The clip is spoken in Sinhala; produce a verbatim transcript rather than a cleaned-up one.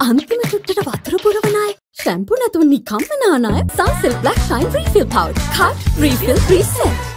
අන්තිම චුට්ටට වතුර පුරවන අය, ෂැම්පු නැතුව නිකම්ම නාන අය, Sunsilk Black Shine Refill Powder. Cut, refill, reset.